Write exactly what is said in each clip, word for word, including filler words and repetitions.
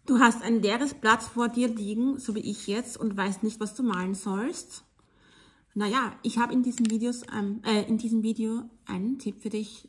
Du hast ein leeres Blatt vor dir liegen, so wie ich jetzt, und weißt nicht, was du malen sollst. Naja, ich habe in diesem Videos, ähm, äh, in diesem Video einen Tipp für dich.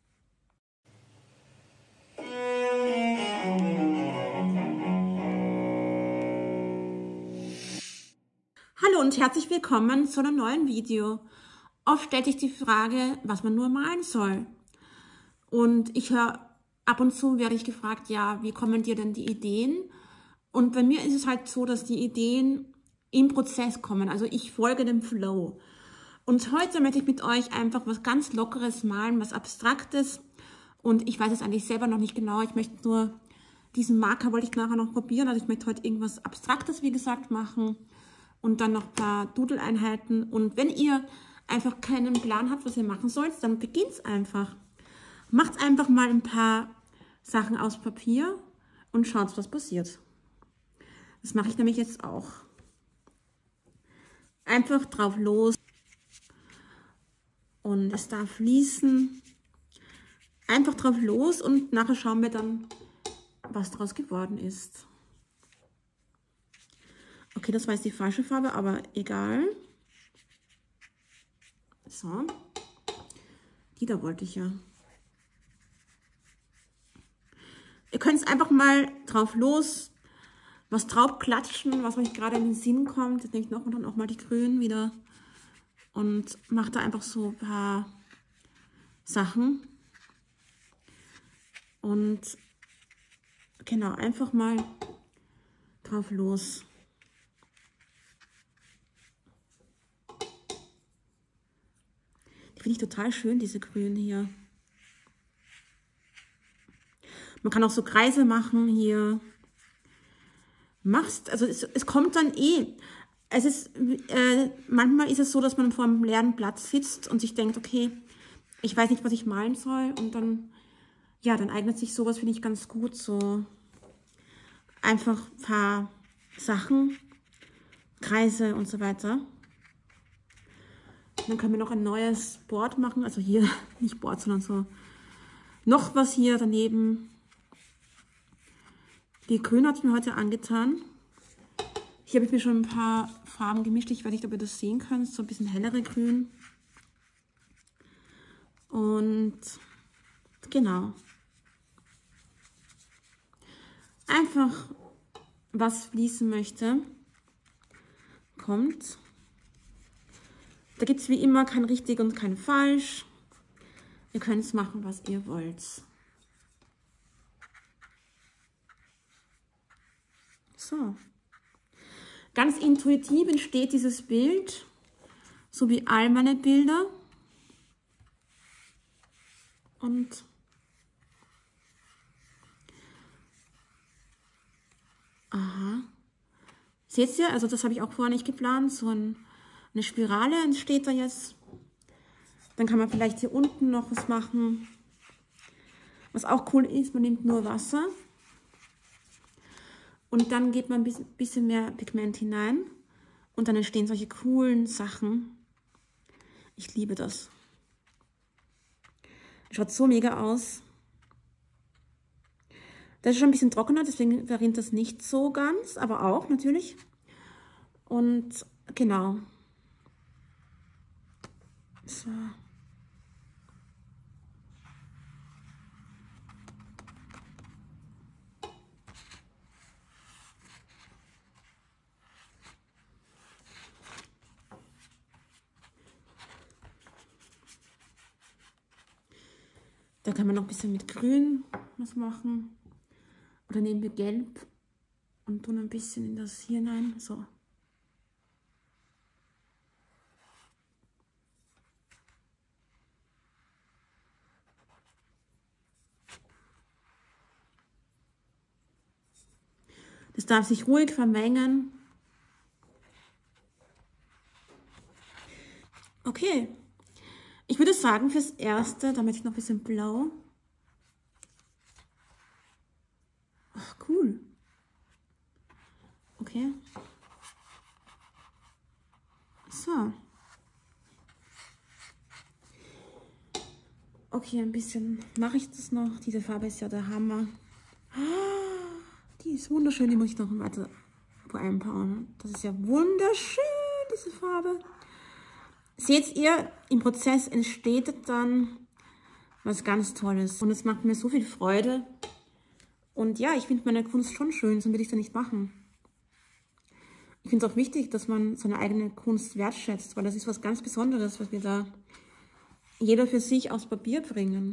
Hallo und herzlich willkommen zu einem neuen Video. Oft stellt sich die Frage, was man nur malen soll. Und ich höre, ab und zu werde ich gefragt, ja, wie kommen dir denn die Ideen? Und bei mir ist es halt so, dass die Ideen im Prozess kommen. Also ich folge dem Flow. Und heute möchte ich mit euch einfach was ganz Lockeres malen, was Abstraktes. Und ich weiß es eigentlich selber noch nicht genau. Ich möchte nur, diesen Marker wollte ich nachher noch probieren. Also ich möchte heute irgendwas Abstraktes, wie gesagt, machen. Und dann noch ein paar Doodle-Einheiten. Und wenn ihr einfach keinen Plan habt, was ihr machen sollt, dann beginnt's einfach. Macht einfach mal ein paar Sachen aus Papier und schaut, was passiert. Das mache ich nämlich jetzt auch. Einfach drauf los. Und es darf fließen. Einfach drauf los und nachher schauen wir dann, was daraus geworden ist. Okay, das war jetzt die falsche Farbe, aber egal. So. Die da wollte ich ja. Ihr könnt einfach mal drauf los, was drauf klatschen, was euch gerade in den Sinn kommt. Jetzt nehme ich noch und dann auch mal die Grünen wieder und mache da einfach so ein paar Sachen. Und genau, einfach mal drauf los. Die finde ich total schön, diese Grünen hier. Man kann auch so Kreise machen hier. Machst, also es, es kommt dann eh. Es ist, äh, manchmal ist es so, dass man vor einem leeren Blatt sitzt und sich denkt, okay, ich weiß nicht, was ich malen soll. Und dann, ja, dann eignet sich sowas, finde ich, ganz gut. So einfach ein paar Sachen, Kreise und so weiter. Dann können wir noch ein neues Board machen. Also hier, nicht Board, sondern so noch was hier daneben. Die Grün hat es mir heute angetan. Hier habe ich mir schon ein paar Farben gemischt. Ich weiß nicht, ob ihr das sehen könnt. So ein bisschen hellere Grün. Und genau. Einfach, was fließen möchte, kommt. Da gibt es wie immer kein richtig und kein falsch. Ihr könnt es machen, was ihr wollt. So. Ganz intuitiv entsteht dieses Bild, so wie all meine Bilder. Und aha. Seht ihr, also das habe ich auch vorher nicht geplant, so ein, eine Spirale entsteht da jetzt. Dann kann man vielleicht hier unten noch was machen. Was auch cool ist, man nimmt nur Wasser. Und dann gibt man ein bisschen mehr Pigment hinein. Und dann entstehen solche coolen Sachen. Ich liebe das. Schaut so mega aus. Das ist schon ein bisschen trockener, deswegen verrinnt das nicht so ganz. Aber auch natürlich. Und genau. So. Da kann man noch ein bisschen mit Grün was machen. Oder nehmen wir Gelb und tun ein bisschen in das hier hinein. So. Das darf sich ruhig vermengen. Okay. Ich würde sagen, fürs Erste, damit ich noch ein bisschen blau. Ach, cool. Okay. So. Okay, ein bisschen mache ich das noch. Diese Farbe ist ja der Hammer. Die ist wunderschön. Die muss ich noch weiter einbauen. Das ist ja wunderschön, diese Farbe. Seht ihr, im Prozess entsteht dann was ganz Tolles. Und es macht mir so viel Freude. Und ja, ich finde meine Kunst schon schön, sonst würde ich es ja nicht machen. Ich finde es auch wichtig, dass man seine eigene Kunst wertschätzt, weil das ist was ganz Besonderes, was wir da jeder für sich aufs Papier bringen.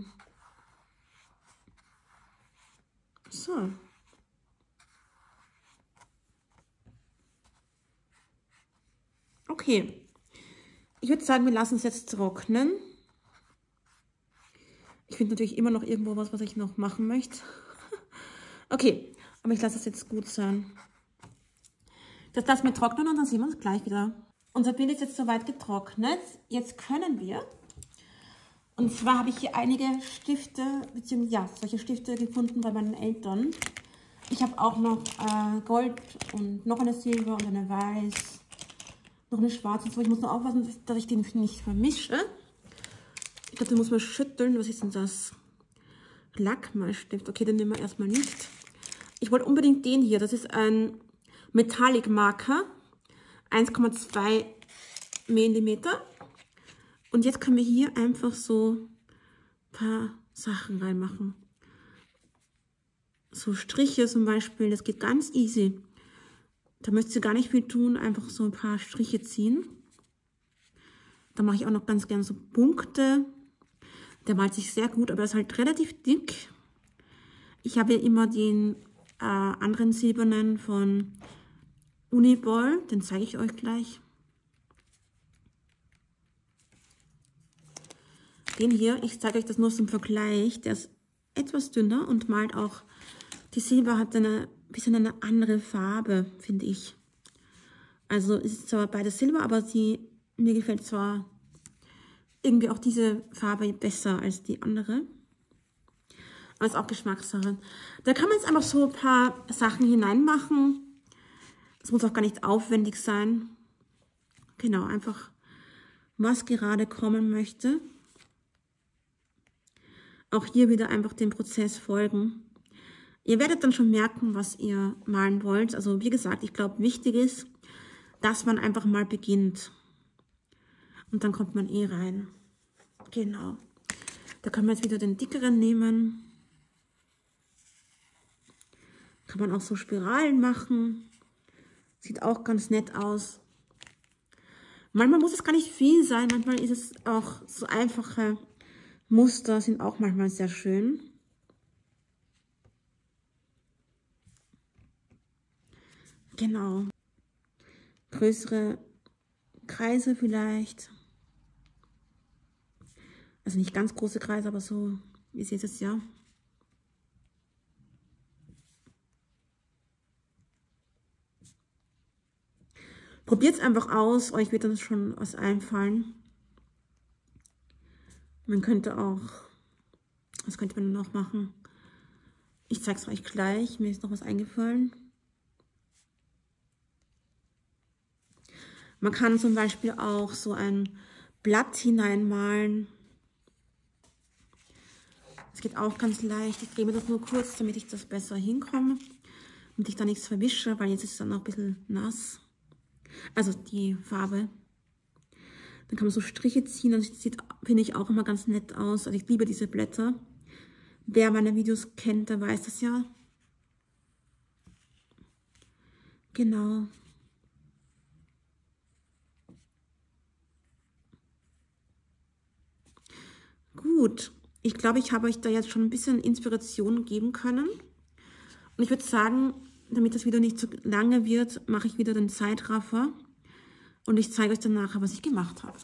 So. Okay. Ich würde sagen, wir lassen es jetzt trocknen. Ich finde natürlich immer noch irgendwo was, was ich noch machen möchte. Okay, aber ich lasse es jetzt gut sein. Das lassen wir trocknen und dann sehen wir uns gleich wieder. Unser Bild ist jetzt soweit getrocknet. Jetzt können wir, und zwar habe ich hier einige Stifte, beziehungsweise ja, solche Stifte gefunden bei meinen Eltern. Ich habe auch noch äh, Gold und noch eine Silber und eine Weiß, noch eine Schwarze. So, ich muss nur aufpassen, dass ich den nicht vermische. Ich glaube, den muss man schütteln. Was ist denn das? Lackmalstift. Okay, den nehmen wir erstmal nicht. Ich wollte unbedingt den hier. Das ist ein Metallic Marker. eins Komma zwei Millimeter. Und jetzt können wir hier einfach so ein paar Sachen reinmachen. So Striche zum Beispiel. Das geht ganz easy. Da müsst ihr gar nicht viel tun. Einfach so ein paar Striche ziehen. Da mache ich auch noch ganz gerne so Punkte. Der malt sich sehr gut, aber er ist halt relativ dick. Ich habe ja immer den äh, anderen silbernen von Uniball. Den zeige ich euch gleich. Den hier, ich zeige euch das nur zum Vergleich. Der ist etwas dünner und malt auch, die Silber hat eine bisschen eine andere Farbe, finde ich. Also ist zwar beides Silber, aber sie, mir gefällt zwar irgendwie auch diese Farbe besser als die andere. Aber ist auch Geschmackssache. Da kann man jetzt einfach so ein paar Sachen hineinmachen. Das muss auch gar nicht aufwendig sein. Genau, einfach was gerade kommen möchte. Auch hier wieder einfach dem Prozess folgen. Ihr werdet dann schon merken, was ihr malen wollt. Also wie gesagt, ich glaube, wichtig ist, dass man einfach mal beginnt. Und dann kommt man eh rein. Genau. Da kann man jetzt wieder den dickeren nehmen. Kann man auch so Spiralen machen. Sieht auch ganz nett aus. Manchmal muss es gar nicht viel sein. Manchmal ist es auch so einfache Muster, sind auch manchmal sehr schön. Genau. Größere Kreise vielleicht. Also nicht ganz große Kreise, aber so, ihr seht es ja. Probiert es einfach aus, euch wird dann schon was einfallen. Man könnte auch, was könnte man noch machen? Ich zeige es euch gleich, mir ist noch was eingefallen. Man kann zum Beispiel auch so ein Blatt hineinmalen. Das geht auch ganz leicht. Ich drehe mir das nur kurz, damit ich das besser hinkomme. Damit ich da nichts verwische, weil jetzt ist es dann noch ein bisschen nass. Also die Farbe. Dann kann man so Striche ziehen und das sieht, finde ich, auch immer ganz nett aus. Also ich liebe diese Blätter. Wer meine Videos kennt, der weiß das ja. Genau. Gut. Ich glaube, ich habe euch da jetzt schon ein bisschen Inspiration geben können. Und ich würde sagen, damit das Video nicht zu lange wird, mache ich wieder den Zeitraffer. Und ich zeige euch dann nachher, was ich gemacht habe.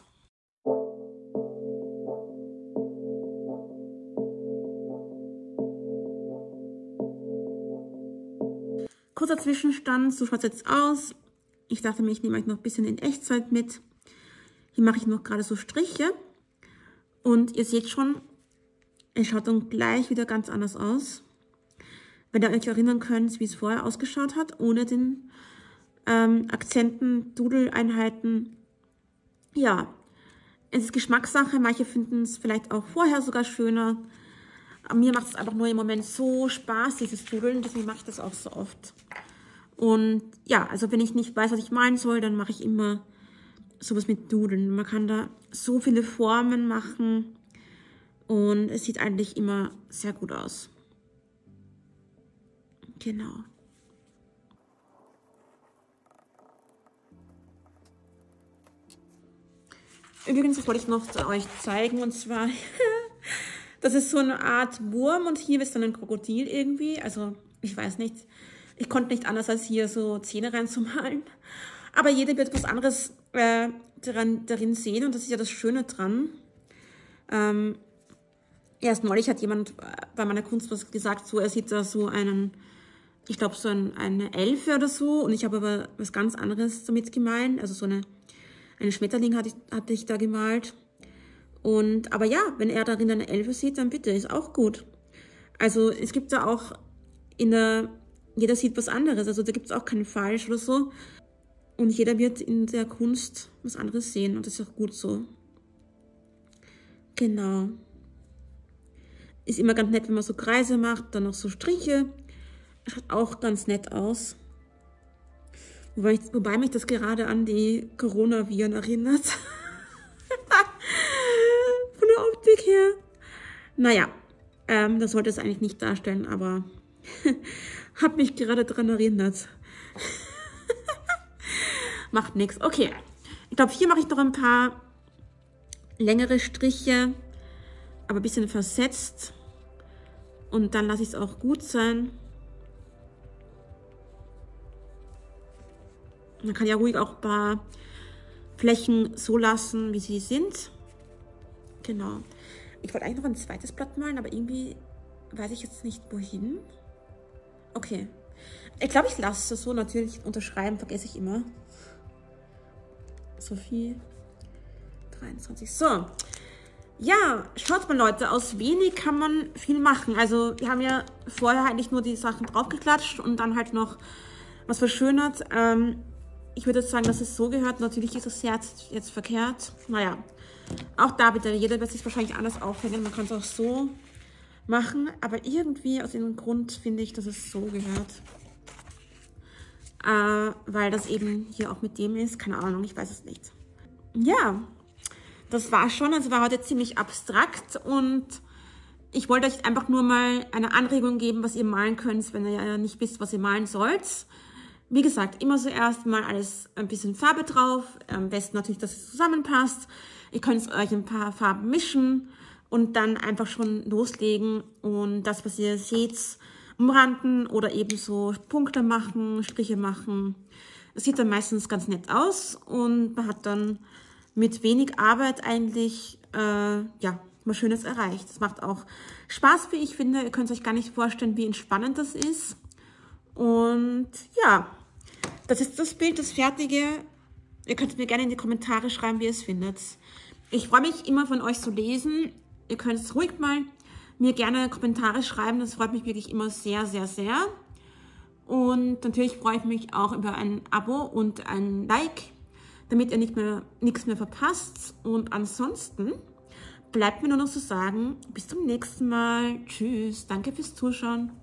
Kurzer Zwischenstand, so schaut es jetzt aus. Ich dachte mir, ich nehme euch noch ein bisschen in Echtzeit mit. Hier mache ich noch gerade so Striche. Und ihr seht schon, es schaut dann gleich wieder ganz anders aus. Wenn ihr euch erinnern könnt, wie es vorher ausgeschaut hat, ohne den ähm, Akzenten, Doodle-Einheiten. Ja, es ist Geschmackssache. Manche finden es vielleicht auch vorher sogar schöner. Aber mir macht es einfach nur im Moment so Spaß, dieses Doodlen, deswegen mache ich das auch so oft. Und ja, also wenn ich nicht weiß, was ich malen soll, dann mache ich immer sowas mit Doodlen. Man kann da so viele Formen machen und es sieht eigentlich immer sehr gut aus. Genau. Übrigens, das wollte ich noch euch zeigen, und zwar, das ist so eine Art Wurm und hier ist dann ein Krokodil irgendwie. Also, ich weiß nicht, ich konnte nicht anders als hier so Zähne reinzumalen. Aber jeder wird was anderes äh, daran, darin sehen und das ist ja das Schöne dran. Ähm, erst neulich hat jemand bei meiner Kunst was gesagt, so er sieht da so einen, ich glaube so ein, eine Elfe oder so, und ich habe aber was ganz anderes damit gemeint, also so eine Einen Schmetterling hatte ich, hatte ich da gemalt. Und, aber ja, wenn er darin eine Elfe sieht, dann bitte, ist auch gut. Also es gibt da auch in der, jeder sieht was anderes, also da gibt es auch keinen Falsch oder so. Und jeder wird in der Kunst was anderes sehen und das ist auch gut so. Genau. Ist immer ganz nett, wenn man so Kreise macht, dann noch so Striche. Schaut auch ganz nett aus. Wobei, ich, wobei mich das gerade an die Coronaviren erinnert. Von der Optik her. Naja, ähm, das sollte es eigentlich nicht darstellen, aber hat mich gerade daran erinnert. Macht nichts. Okay, ich glaube, hier mache ich noch ein paar längere Striche, aber ein bisschen versetzt. Und dann lasse ich es auch gut sein. Man kann ja ruhig auch ein paar Flächen so lassen, wie sie sind. Genau. Ich wollte eigentlich noch ein zweites Blatt malen, aber irgendwie weiß ich jetzt nicht, wohin. Okay. Ich glaube, ich lasse es so. Natürlich unterschreiben vergesse ich immer. Sophie dreiundzwanzig. So. Ja, schaut mal, Leute. Aus wenig kann man viel machen. Also wir haben ja vorher eigentlich nur die Sachen draufgeklatscht und dann halt noch was verschönert. Ähm, Ich würde sagen, dass es so gehört. Natürlich ist das Herz jetzt verkehrt. Naja, auch da bitte, jeder wird sich wahrscheinlich anders aufhängen. Man kann es auch so machen. Aber irgendwie aus irgendeinem Grund finde ich, dass es so gehört. Äh, weil das eben hier auch mit dem ist. Keine Ahnung, ich weiß es nicht. Ja, das war schon. Also war heute ziemlich abstrakt. Und ich wollte euch einfach nur mal eine Anregung geben, was ihr malen könnt, wenn ihr ja nicht wisst, was ihr malen sollt. Wie gesagt, immer zuerst mal alles ein bisschen Farbe drauf. Am besten natürlich, dass es zusammenpasst. Ihr könnt euch ein paar Farben mischen und dann einfach schon loslegen und das, was ihr seht, umranden oder eben so Punkte machen, Striche machen. Das sieht dann meistens ganz nett aus und man hat dann mit wenig Arbeit eigentlich äh, ja, was Schönes erreicht. Das macht auch Spaß, wie ich finde. Ihr könnt euch gar nicht vorstellen, wie entspannend das ist. Und ja, das ist das Bild, das Fertige. Ihr könnt mir gerne in die Kommentare schreiben, wie ihr es findet. Ich freue mich immer von euch zu lesen. Ihr könnt es ruhig mal mir gerne Kommentare schreiben. Das freut mich wirklich immer sehr, sehr, sehr. Und natürlich freue ich mich auch über ein Abo und ein Like, damit ihr nicht mehr, nichts mehr verpasst. Und ansonsten bleibt mir nur noch zu sagen, bis zum nächsten Mal. Tschüss, danke fürs Zuschauen.